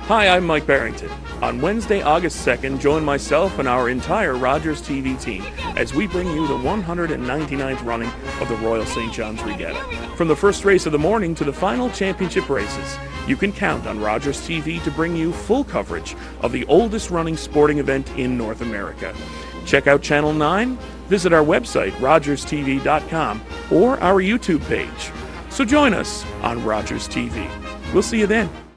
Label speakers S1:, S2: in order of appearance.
S1: Hi, I'm Mike Barrington. On Wednesday, August 2nd, join myself and our entire Rogers TV team as we bring you the 199th running of the Royal St. John's Regatta. From the first race of the morning to the final championship races, you can count on Rogers TV to bring you full coverage of the oldest running sporting event in North America. Check out Channel 9, visit our website, rogerstv.com, or our YouTube page. So join us on Rogers TV. We'll see you then.